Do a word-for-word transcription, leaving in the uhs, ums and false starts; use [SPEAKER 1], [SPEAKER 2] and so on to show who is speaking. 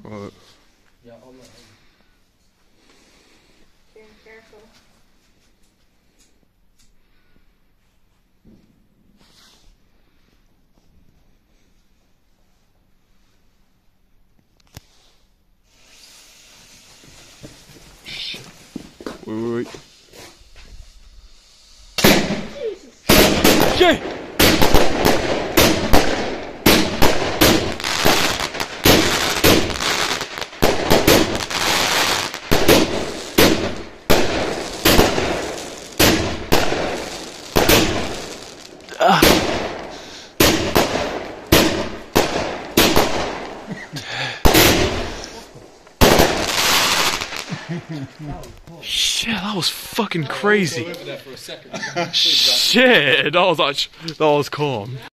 [SPEAKER 1] Right.
[SPEAKER 2] Yeah, I'm not.
[SPEAKER 3] Being careful.
[SPEAKER 1] Shit. Wait, wait, wait.
[SPEAKER 3] Jesus.
[SPEAKER 1] Shit! Ah. Shit, that was fucking crazy.
[SPEAKER 2] Over there for a second.
[SPEAKER 1] Shit, that was actually, that was calm.